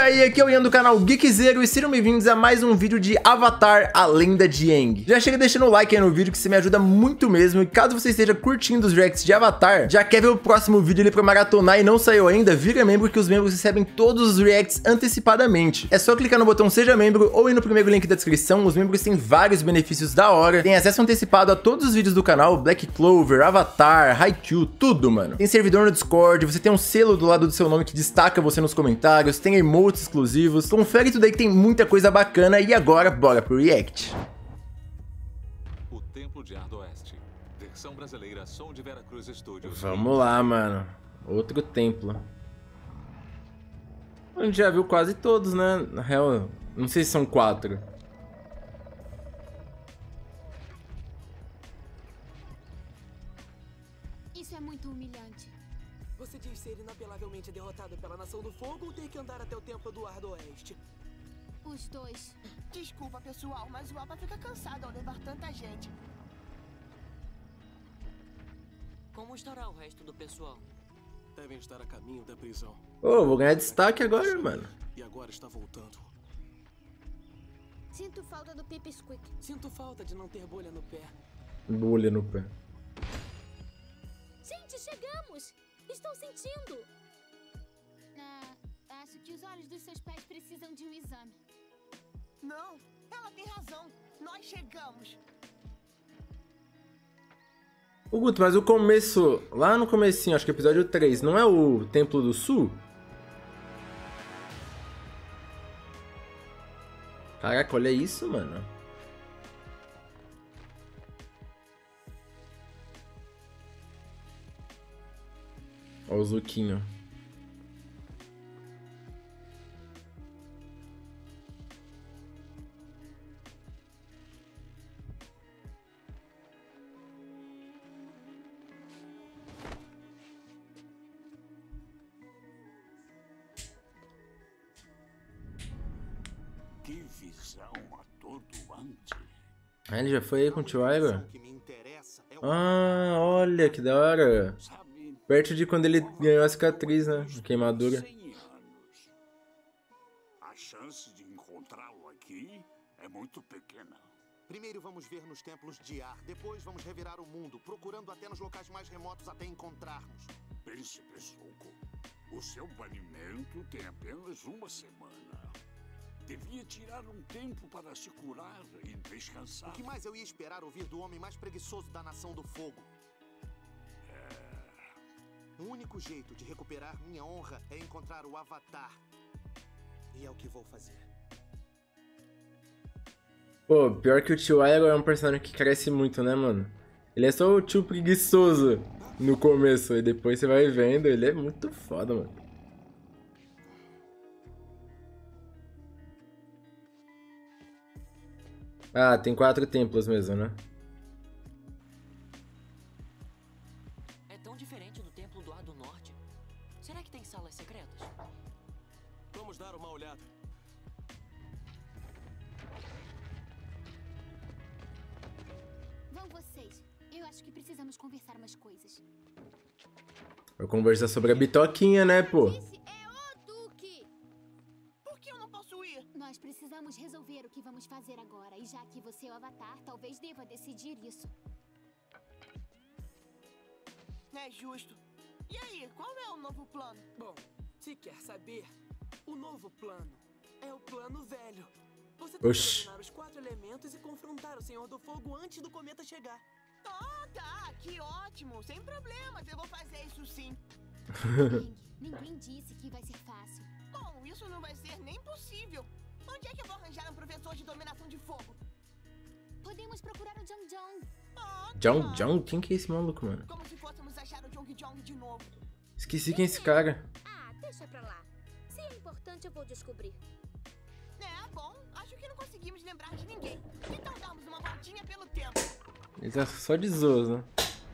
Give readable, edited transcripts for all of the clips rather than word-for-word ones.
aí, aqui é o Ian do canal Geekzero e sejam bem-vindos a mais um vídeo de Avatar, a Lenda de Aang. Já chega deixando o like aí no vídeo que você me ajuda muito mesmo, e caso você esteja curtindo os reacts de Avatar, já quer ver o próximo vídeo ali pra maratonar e não saiu ainda, vira membro que os membros recebem todos os reacts antecipadamente. É só clicar no botão Seja Membro ou ir no primeiro link da descrição, os membros têm vários benefícios da hora, tem acesso antecipado a todos os vídeos do canal, Black Clover, Avatar, Haikyuu, tudo, mano. Tem servidor no Discord, você tem um selo do lado do seu nome que destaca você nos comentários, tem emotes exclusivos, confere tudo aí que tem muita coisa bacana e agora bora pro react. O Templo de Ardoeste, versão brasileira, som de Veracruz Studios. Vamos lá, mano. Outro templo. A gente já viu quase todos, né? Na real, não sei se são 4. Isso é muito humilhante. Você diz ser inapelavelmente derrotado pela Nação do Fogo ou ter que andar até o Templo do Ardoeste? Os dois. Desculpa, pessoal, mas o Alba fica cansado ao levar tanta gente. Como estará o resto do pessoal? Devem estar a caminho da prisão. Ô, vou ganhar destaque agora, mano. E agora está voltando. Sinto falta do Pipsqueak. Sinto falta de não ter bolha no pé. Bolha no pé. Gente, chegamos! Estou sentindo! Acho que os olhos dos seus pés precisam de um exame. Não, ela tem razão. Nós chegamos. Ô, Guto, mas o começo, lá no comecinho, acho que episódio 3, não é o Templo do Sul? Caraca, olha isso, mano. Olha o Zuquinho. Que visão atordoante. Ah, ele já foi aí com o Tio Aiba? O que me interessa é o Ah, olha que da hora. Sabe, Perto de quando ele ganhou a cicatriz, né? A queimadura. 100 anos. A chance de encontrá-lo aqui é muito pequena. Primeiro vamos ver nos templos de ar, depois vamos revirar o mundo, procurando até nos locais mais remotos até encontrarmos. Príncipe Zuko, o seu banimento tem apenas uma semana. Devia tirar um tempo para se curar e descansar. O que mais eu ia esperar ouvir do homem mais preguiçoso da Nação do Fogo? O único jeito de recuperar minha honra é encontrar o Avatar. E é o que vou fazer. Pô, pior que o Tio Aiba é um personagem que cresce muito, né, mano? Ele é só o tio preguiçoso no começo, e depois você vai vendo, ele é muito foda, mano. Ah, tem 4 templos mesmo, né? É tão diferente do Templo do Ar do Norte. Será que tem salas secretas? Vamos dar uma olhada. Vão vocês. Eu acho que precisamos conversar umas coisas. Vai conversar sobre a bitoquinha, né, pô? Esse é o Duque! Por que eu não posso ir? Nós precisamos resolver o que vamos fazer agora. E já que você é o Avatar, talvez deva decidir isso. É justo. E aí, qual é o novo plano? Bom, se quer saber, o novo plano é o plano velho. Você tem que Oxi. dominar os 4 elementos e confrontar o Senhor do Fogo antes do cometa chegar. Ah, tá, que ótimo. Sem problemas, eu vou fazer isso sim. Aang, ninguém disse que vai ser fácil. Bom, isso não vai ser nem possível. Onde é que eu vou arranjar um professor de dominação de fogo? Podemos procurar o Jong Jong. Ah, Jong Jong? Quem que é esse maluco, mano? como se fôssemos achar o Jong Jong de novo. Esqueci quem é esse cara. Ah, deixa pra lá. Se é importante, eu vou descobrir. É, bom, acho que não conseguimos lembrar de ninguém. Então darmos uma voltinha pelo tempo. Ele tá só de zoos, né?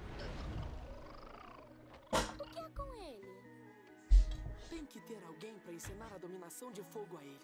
O que é com ele? Tem que ter alguém para ensinar a dominação de fogo a ele.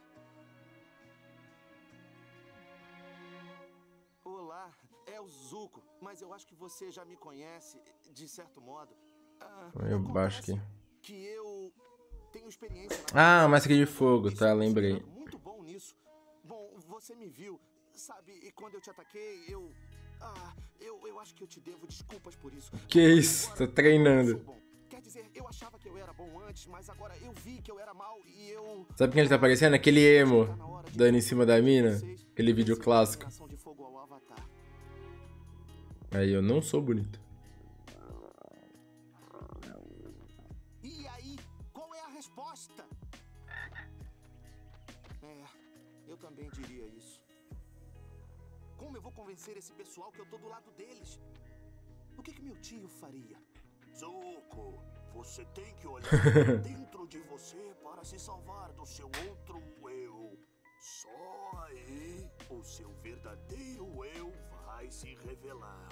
Olá, é o Zuko, mas eu acho que você já me conhece, de certo modo. Eu baixo aqui. Que eu tenho experiência Ah, máscara de fogo, tá, lembrei. muito bom nisso. Bom, você me viu, sabe? E quando eu te ataquei, eu acho que eu te devo desculpas por isso. Que isso? Tô treinando. Quer dizer, eu achava que eu era bom antes, mas agora eu vi que eu era mal e eu... Sabe quem ele tá parecendo? Aquele emo dando em cima da mina. Aquele vídeo clássico. Aí, eu não sou bonito. E aí, qual é a resposta? Eu também diria isso. Como eu vou convencer esse pessoal que eu tô do lado deles? O que meu tio faria? Zuko, você tem que olhar dentro de você para se salvar do seu outro eu. Só aí o seu verdadeiro eu vai se revelar.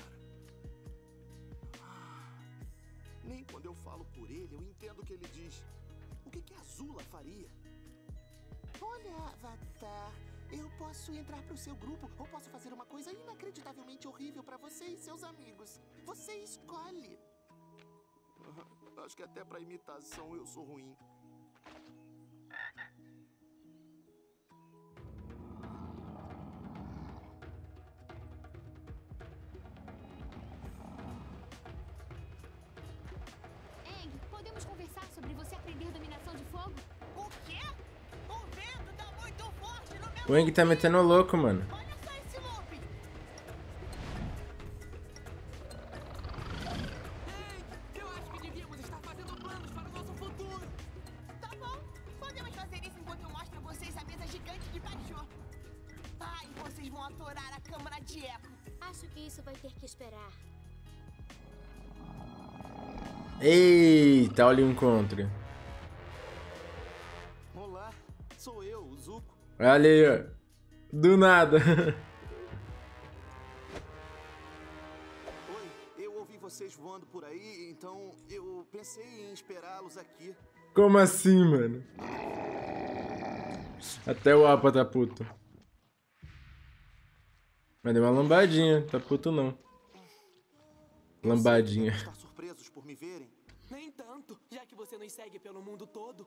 Nem quando eu falo por ele, eu entendo o que ele diz. O que a Azula faria? Olha, Avatar, eu posso entrar pro seu grupo ou posso fazer uma coisa inacreditavelmente horrível pra você e seus amigos. Você escolhe. Acho que até pra imitação eu sou ruim. Aang, podemos conversar sobre você aprender dominação de fogo? O quê? O vento tá muito forte no meu... O Aang tá metendo louco, mano. Olha só esse loop. Eu acho que devíamos estar fazendo planos para o nosso futuro. Tá bom. Podemos fazer isso enquanto eu mostro a vocês a mesa gigante de Bajô. Ai, vocês vão adorar a câmara de eco. Acho que isso vai ter que esperar. Eita, olha o encontro. Olá, sou eu, o Zuko. Olha aí, ó. Do nada. Oi, eu ouvi vocês voando por aí, então eu pensei em esperá-los aqui. Como assim, mano? Até o Appa tá puto. Mas deu uma lambadinha, tá puto não. Lambadinha. Estar surpresos por me verem? Nem tanto, já que você nos segue pelo mundo todo.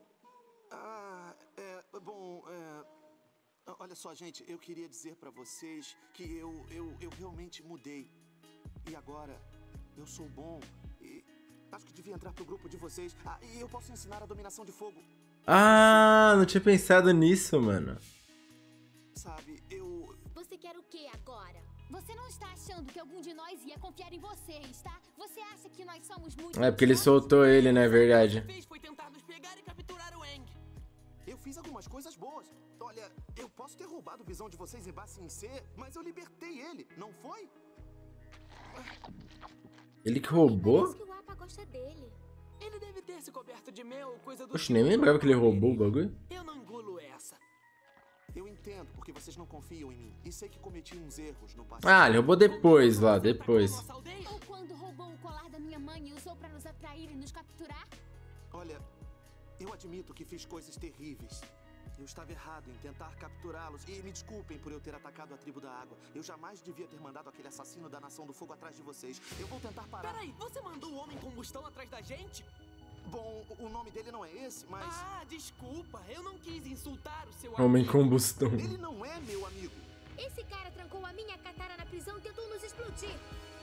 Olha só, gente, eu queria dizer pra vocês que eu realmente mudei. E agora, eu sou bom e acho que devia entrar pro grupo de vocês. E eu posso ensinar a dominação de fogo. Ah, não tinha pensado nisso, mano. Sabe, Você quer o que agora? Você não está achando que algum de nós ia confiar em você, está? Você acha que nós somos muito... É porque ele soltou ele, né? Verdade. O que fez foi tentar nos pegar e capturar o Aang. eu fiz algumas coisas boas. Olha, eu posso ter roubado o visão de vocês em Ba Sing Se, mas eu libertei ele, não foi? Ele que roubou? Parece que o Appa gosta dele. Ele deve ter se coberto de mel, coisa do... Oxe, nem lembrava que ele roubou o bagulho. Eu não engulo essa. Eu entendo porque vocês não confiam em mim. E sei que cometi uns erros no passado. Ah, ele roubou depois lá, depois. Ou quando roubou o colar da minha mãe e usou pra nos atrair e nos capturar? Olha, eu admito que fiz coisas terríveis. Eu estava errado em tentar capturá-los. E me desculpem por eu ter atacado a tribo da água. Eu jamais devia ter mandado aquele assassino da Nação do Fogo atrás de vocês. Eu vou tentar parar. Peraí, você mandou o Homem Combustão atrás da gente? Bom, o nome dele não é esse, mas... Ah, desculpa, eu não quis insultar o seu Homem amigo. combustão. Ele não é meu amigo. Esse cara trancou a minha Katara na prisão e tentou nos explodir.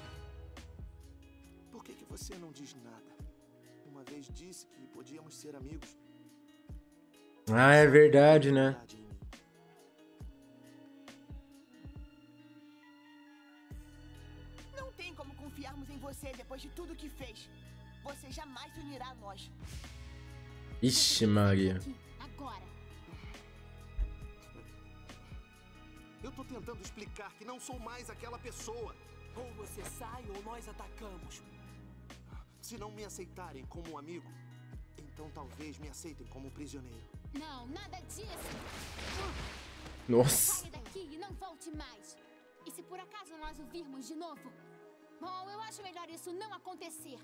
Por que você não diz nada? Uma vez disse que podíamos ser amigos. Ah, é verdade, né? Não tem como confiarmos em você depois de tudo que fez. Você jamais se unirá a nós. Ixi, Maria. Aqui, agora. Eu tô tentando explicar que não sou mais aquela pessoa. Ou você sai ou nós atacamos. Se não me aceitarem como um amigo, então talvez me aceitem como prisioneiro. Não, nada disso. Nossa. Saia daqui e não volte mais. E se por acaso nós o virmos de novo? Bom, eu acho melhor isso não acontecer.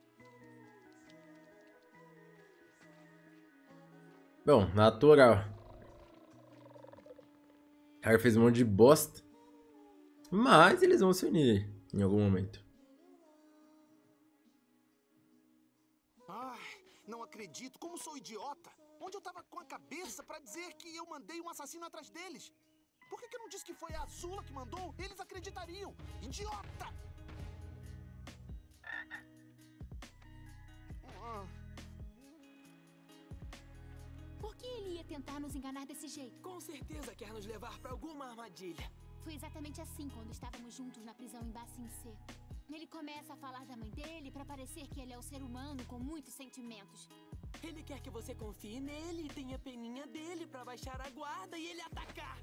Bom, natural. O cara fez um monte de bosta. Mas eles vão se unir em algum momento. Ai, não acredito. Como sou idiota. Onde eu tava com a cabeça pra dizer que eu mandei um assassino atrás deles? Por que eu não disse que foi a Azula que mandou? Eles acreditariam! Idiota! Por que ele ia tentar nos enganar desse jeito? Com certeza quer nos levar pra alguma armadilha. Foi exatamente assim quando estávamos juntos na prisão em Bassin C. Ele começa a falar da mãe dele pra parecer que ele é um ser humano com muitos sentimentos. Ele quer que você confie nele e tenha peninha dele pra baixar a guarda e ele atacar.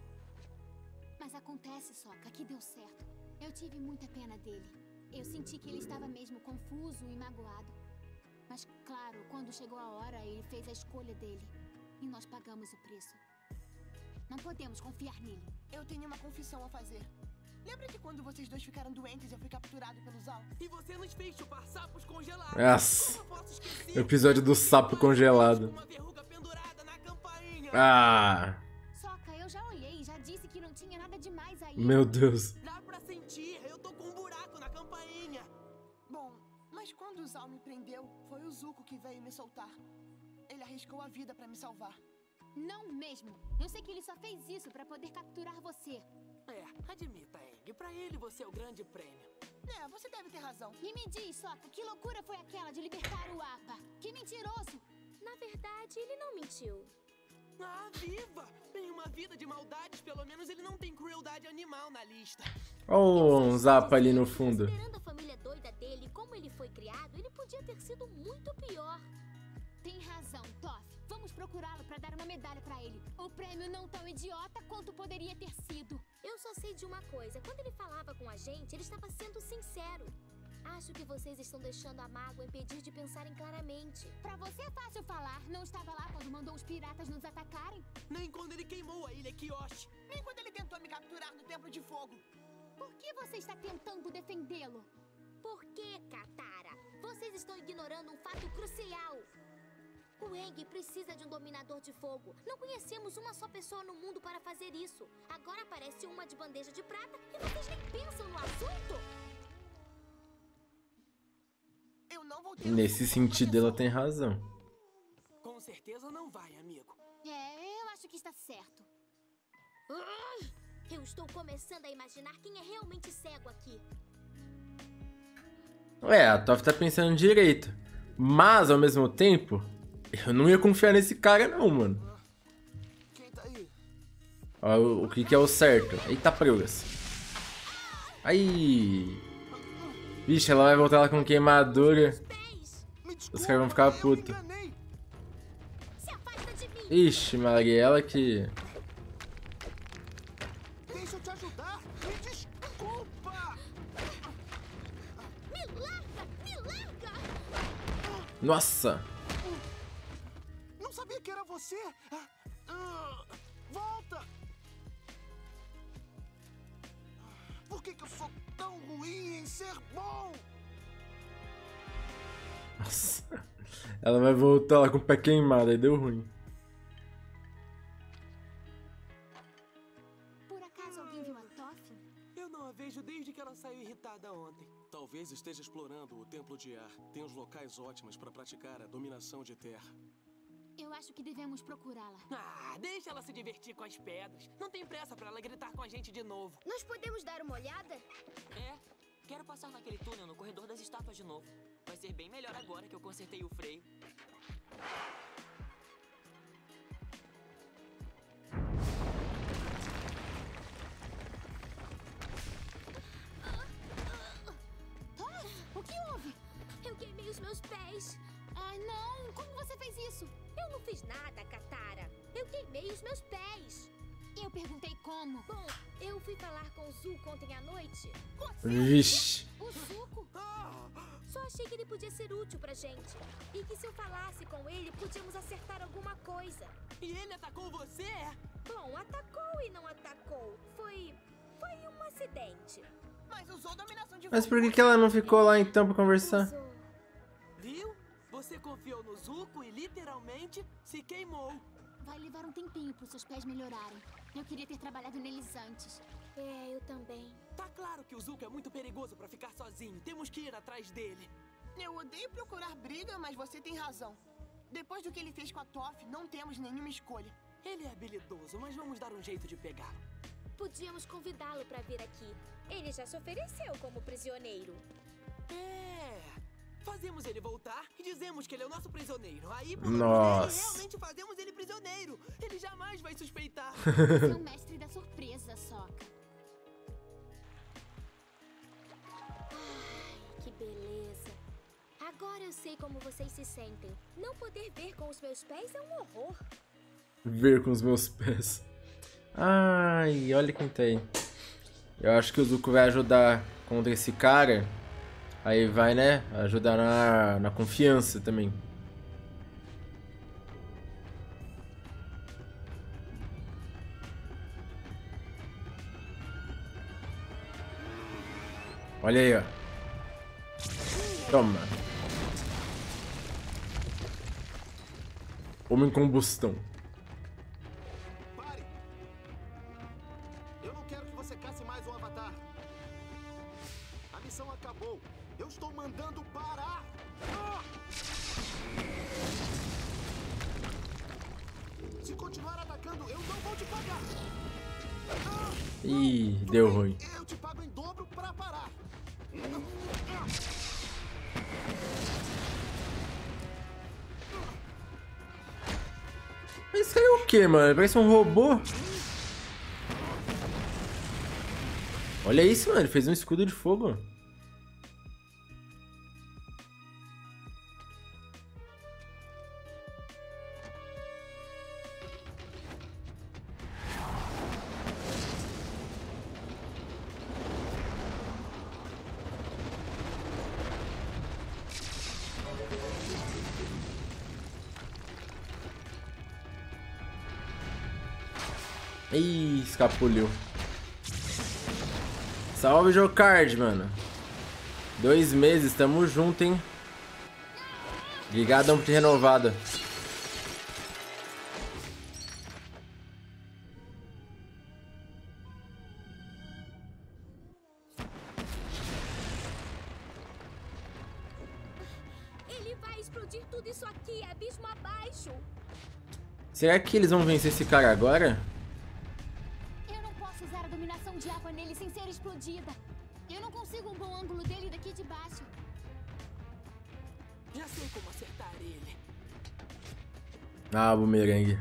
Mas acontece, Sokka, que deu certo. Eu tive muita pena dele. Eu senti que ele estava mesmo confuso e magoado. Mas, claro, quando chegou a hora, ele fez a escolha dele. E nós pagamos o preço. Não podemos confiar nele. Eu tenho uma confissão a fazer. Lembra que quando vocês dois ficaram doentes, eu fui capturado pelo Zal? E você nos fez chupar sapos congelados. Nossa. Como eu posso esquecer? Episódio do sapo congelado. Uma verruga pendurada na campainha. Ah, Sokka, eu já olhei e já disse que não tinha nada demais aí. meu Deus. Dá pra sentir, eu tô com um buraco na campainha. Bom, mas quando o Zal me prendeu, foi o Zuko que veio me soltar. Ele arriscou a vida pra me salvar. Não mesmo. Eu sei que ele só fez isso pra poder capturar você. É, admita, Aang. Pra ele você é o grande prêmio. É, você deve ter razão. E me diz, Sokka, que loucura foi aquela de libertar o Appa? Que mentiroso! Na verdade, ele não mentiu. Ah, viva! Em uma vida de maldades, pelo menos ele não tem crueldade animal na lista. Olha um Zappa ali no fundo. Considerando a família doida dele e como ele foi criado, ele podia ter sido muito pior. Tem razão, Toph. Vamos procurá-lo pra dar uma medalha pra ele. O prêmio não tão idiota quanto poderia ter sido. Eu só sei de uma coisa. Quando ele falava com a gente, ele estava sendo sincero. Acho que vocês estão deixando a mágoa impedir de pensarem claramente. Pra você é fácil falar. Não estava lá quando mandou os piratas nos atacarem? Nem quando ele queimou a ilha Kyoshi. Nem quando ele tentou me capturar no Templo de Fogo. Por que você está tentando defendê-lo? Por que, Katara? Vocês estão ignorando um fato crucial. O Aang precisa de um dominador de fogo. Não conhecemos uma só pessoa no mundo para fazer isso. Agora aparece uma de bandeja de prata e vocês nem pensam no assunto. Eu não vou ter Nesse sentido, ela tem razão. Com certeza não vai, amigo. É, eu acho que está certo. Eu estou começando a imaginar quem é realmente cego aqui. É, a Toph tá pensando direito. Mas, ao mesmo tempo, eu não ia confiar nesse cara não, mano. Quem tá aí? Ó, o que é o certo. Eita, pregas. Aí. Vixe, ela vai voltar lá com queimadura. Me desculpa, Os caras vão ficar eu me putos. enganei. Se afasta de mim! Ixi, Maria, ela que... Deixa eu te ajudar. Me desculpa. Me larga! Me larga! Nossa. Não sabia que era você. Volta. Por que eu sou tão ruim em ser bom? Nossa. Ela vai voltar lá com o pé queimado, aí deu ruim. Por acaso alguém viu a Toph? Eu não a vejo desde que ela saiu irritada ontem. Talvez esteja explorando o Templo de Ar. Tem uns locais ótimos para praticar a dominação de terra. Eu acho que devemos procurá-la. Ah, deixa ela se divertir com as pedras. Não tem pressa pra ela gritar com a gente de novo. Nós podemos dar uma olhada? É, quero passar naquele túnel no corredor das estátuas de novo. Vai ser bem melhor agora que eu consertei o freio. O que houve? Eu queimei os meus pés. Ah, não! Como você fez isso? Eu não fiz nada, Katara. Eu queimei os meus pés. Eu perguntei como. Bom, eu fui falar com o Zuko ontem à noite. Vixe. O Zuko? Só achei que ele podia ser útil pra gente. E que se eu falasse com ele, podíamos acertar alguma coisa. E ele atacou você? Bom, atacou e não atacou. Foi um acidente. Mas usou dominação de Mas fogo. por que ela não ficou lá então pra conversar? Usou. Viu? Você confiou no Zuko e literalmente se queimou. Vai levar um tempinho pros seus pés melhorarem. Eu queria ter trabalhado neles antes. É, eu também. Tá claro que o Zuko é muito perigoso pra ficar sozinho. Temos que ir atrás dele. Eu odeio procurar briga, mas você tem razão. Depois do que ele fez com a Toph, não temos nenhuma escolha. Ele é habilidoso, mas vamos dar um jeito de pegá-lo. Podíamos convidá-lo pra vir aqui. Ele já se ofereceu como prisioneiro. É. Fazemos ele voltar e dizemos que ele é o nosso prisioneiro. Aí, por Nossa. realmente fazemos ele prisioneiro. Ele jamais vai suspeitar. Você é o mestre da surpresa, Sokka. Ai, que beleza. Agora eu sei como vocês se sentem. Não poder ver com os meus pés é um horror. Ver com os meus pés. Ai, olha quem tá aí. Eu acho que o Zuko vai ajudar contra esse cara. Aí vai, né? Ajudar na confiança também. Olha aí, ó. Toma. Homem combustão. Pare! Eu não quero que você casse mais um avatar. A missão acabou. Eu estou mandando parar. Se continuar atacando, eu não vou te pagar. Ih, deu ruim. Eu te pago em dobro para parar. Esse cara é o que, mano? Parece um robô. Olha isso, mano. Ele fez um escudo de fogo. Ih, escapuliu. Salve, Jocard, mano. 2 meses, tamo junto, hein? Obrigadão por ter renovado. Ele vai explodir tudo isso aqui, abismo abaixo. Será que eles vão vencer esse cara agora? Eu não posso usar a dominação de água nele sem ser explodida. Eu não consigo um bom ângulo dele daqui de baixo. Já sei como acertar ele. Ah, bumerangue.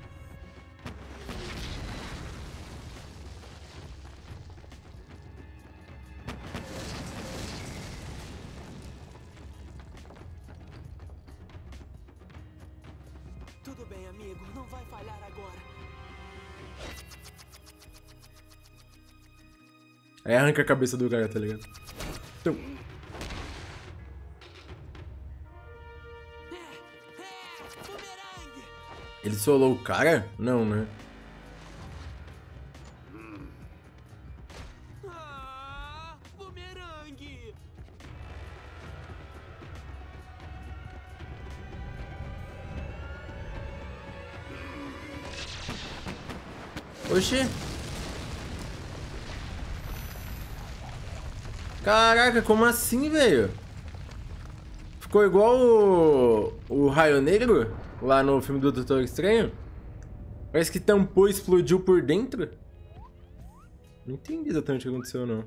Tudo bem, amigo. Não vai falhar agora. Aí arranca a cabeça do cara, tá ligado? Então. Bumerangue! Ele solou o cara? Não, né? Ah, bumerangue! Oxi. Caraca, como assim, velho? Ficou igual o Raio Negro lá no filme do Doutor Estranho? Parece que tampou e explodiu por dentro. Não entendi exatamente o que aconteceu, não.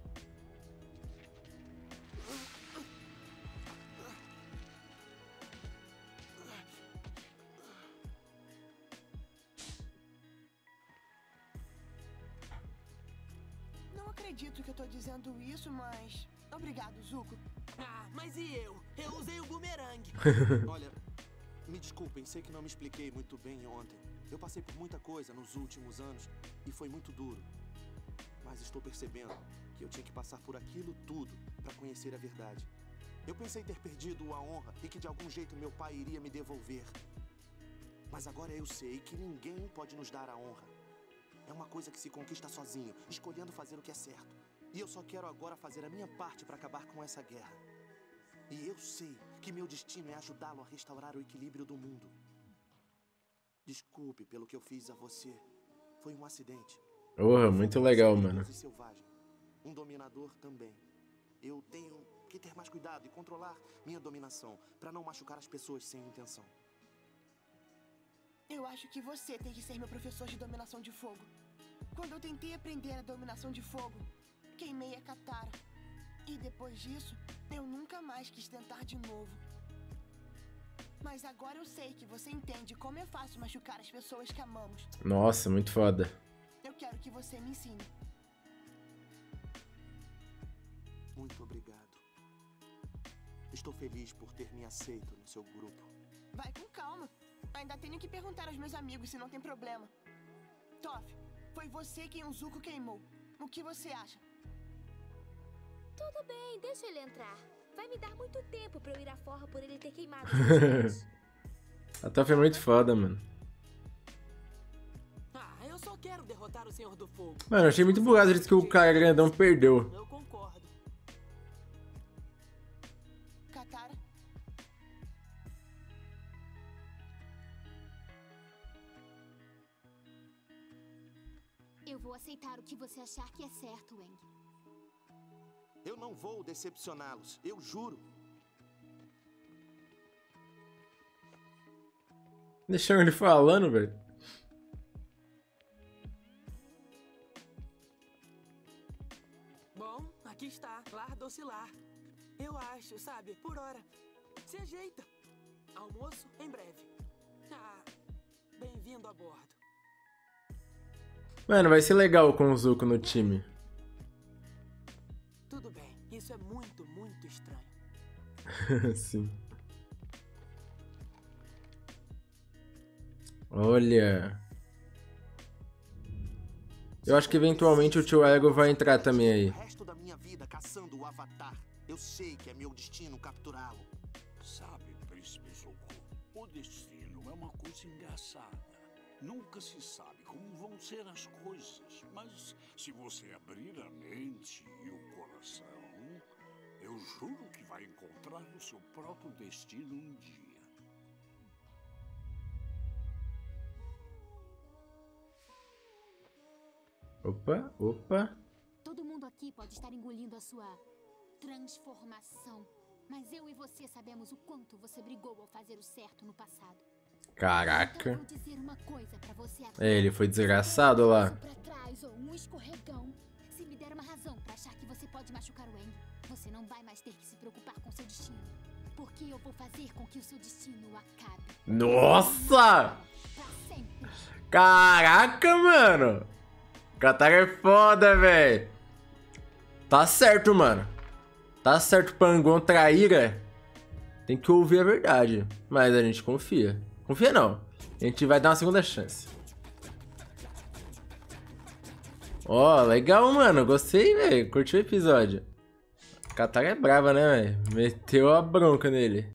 Não acredito que eu tô dizendo isso, mas... Obrigado, Zuko. Ah, mas e eu? Eu usei o bumerangue. Olha, me desculpem, sei que não me expliquei muito bem ontem. Eu passei por muita coisa nos últimos anos e foi muito duro. Mas estou percebendo que eu tinha que passar por aquilo tudo para conhecer a verdade. Eu pensei ter perdido a honra e que de algum jeito meu pai iria me devolver. Mas agora eu sei que ninguém pode nos dar a honra. É uma coisa que se conquista sozinho, escolhendo fazer o que é certo. E eu só quero agora fazer a minha parte para acabar com essa guerra. E eu sei que meu destino é ajudá-lo a restaurar o equilíbrio do mundo. Desculpe pelo que eu fiz a você. Foi um acidente. Porra, muito legal, mano. Selvagem. Um dominador também. Eu tenho que ter mais cuidado e controlar minha dominação para não machucar as pessoas sem intenção. acho que você tem que ser meu professor de dominação de fogo. Quando eu tentei aprender a dominação de fogo, queimei a Katara. E depois disso, eu nunca mais quis tentar de novo. Mas agora eu sei que você entende como é fácil machucar as pessoas que amamos. Nossa, muito foda. Eu quero que você me ensine. Muito obrigado. Estou feliz por ter me aceito no seu grupo. Vai com calma. Ainda tenho que perguntar aos meus amigos se não tem problema. Toph, foi você quem o Zuko queimou. O que você acha? Tudo bem, deixa ele entrar. Vai me dar muito tempo pra eu ir à forra por ele ter queimado os meus. A Toph é muito foda, mano. Ah, eu só quero derrotar o Senhor do Fogo. Mano, eu achei muito bugado o jeito que o cara grandão perdeu. Eu concordo. Katara? Eu vou aceitar o que você achar que é certo, Aang. Eu não vou decepcioná-los, eu juro. Deixaram ele falando, velho. Bom, aqui está, lar docilar. Eu acho, sabe, por hora. Se ajeita. Almoço em breve. Ah, bem-vindo a bordo. Mano, vai ser legal com o Zuko no time. Tudo bem, isso é muito, muito estranho. Sim. Olha. Eu acho que eventualmente o tio Ego vai entrar também aí. O resto da minha vida caçando o Avatar. Eu sei que é meu destino capturá-lo. Sabe, Príncipe Zuko, o destino é uma coisa engraçada. Nunca se sabe como vão ser as coisas, mas se você abrir a mente e o coração, eu juro que vai encontrar o seu próprio destino um dia. Opa, opa. Todo mundo aqui pode estar engolindo a sua transformação. Mas eu e você sabemos o quanto você brigou ao fazer o certo no passado. Caraca. Então vou dizer uma coisa pra você agora. É, ele foi desgraçado lá. Pra trás ou um escorregão. Se me der uma razão pra achar que você pode machucar o Aang, você não vai mais ter que se preocupar com seu destino. Porque eu vou fazer com que o seu destino acabe. Nossa! Pra sempre. Caraca, mano. Katara é foda, velho. Tá certo, mano. Tá certo, Pangon traíra. Tem que ouvir a verdade. Mas a gente confia. Confia não. A gente vai dar uma segunda chance. Ó, legal, mano. Gostei, velho. Curtiu o episódio. Katara é brava, né, velho? Meteu a bronca nele.